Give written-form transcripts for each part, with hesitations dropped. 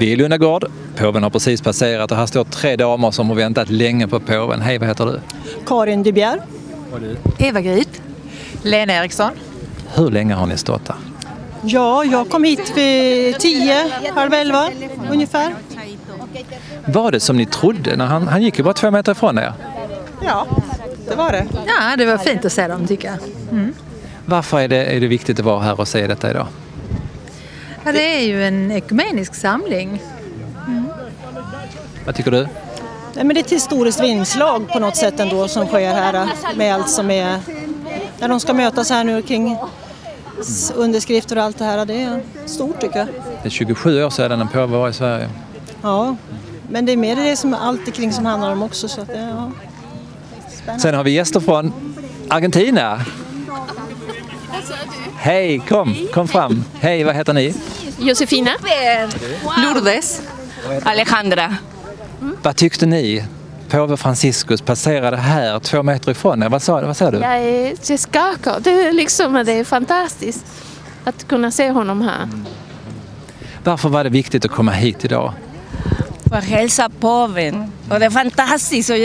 Vi är i Lundagård. Påven har precis passerat och här står 3 damer som har väntat länge på påven. Hej, vad heter du? Karin Dubjer. Och du? Eva Gryt. Lena Eriksson. Hur länge har ni stått här? Ja, jag kom hit vid 10, halv 11 ungefär. Var det som ni trodde när han gick ju bara 2 meter ifrån er? Ja, det var det. Ja, det var fint att se dem tycker jag. Varför är det viktigt att vara här och se detta idag? Ja, det är ju en ekumenisk samling. Vad tycker du? Nej, men det är ett historiskt vinslag på något sätt ändå som sker här med allt som är... När de ska mötas här nu kring underskrifter och allt det här, det är stort tycker jag. Det är 27 år sedan en påve var i Sverige. Ja, men det är mer det som allt kring som handlar om också. Så att det, ja. Sen har vi gäster från Argentina. Hej, kom fram. Hej, vad heter ni? Josefina. Lourdes. Alejandra. Vad tyckte ni? Påve Franciscus passerade här 2 meter ifrån er. Vad sa du? Jag skakar. Det är fantastiskt att kunna se honom här. Varför var det viktigt att komma hit idag? För att hälsa påven. Och det är fantastiskt. Och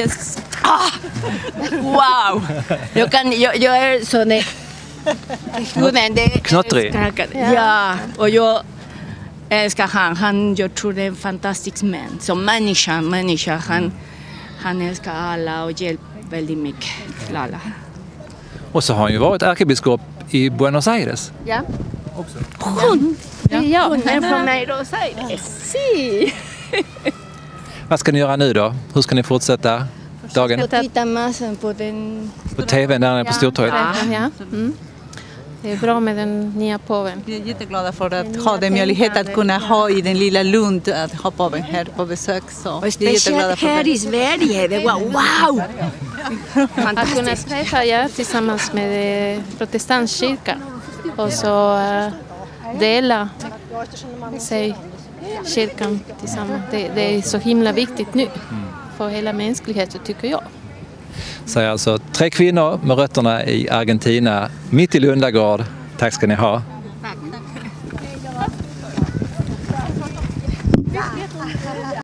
wow! Jag är sån... Knottrig? Ja, och jag älskar han. Jag tror det är en fantastisk man. Som människa. Han älskar alla och hjälper väldigt mycket till alla. Och så har han ju varit ärkebiskop i Buenos Aires. Ja. Också. Hon är från Buenos Aires. Sí. Vad ska ni göra nu då? Hur ska ni fortsätta dagen? Titta massen på den... På tvn där nere på Stortorget? Ja. Det är bra med den nya påven. Vi är jätteglada för att ha den möjlighet att kunna ha i den lilla Lund att ha påven här på besök. Så Och speciellt här i Sverige. Det var wow! Att kunna träffa tillsammans med protestantkyrkan och så dela sig kyrkan tillsammans. Det är så himla viktigt nu för hela mänskligheten tycker jag. Säger alltså 3 kvinnor med rötterna i Argentina mitt i Lundagård. Tack ska ni ha.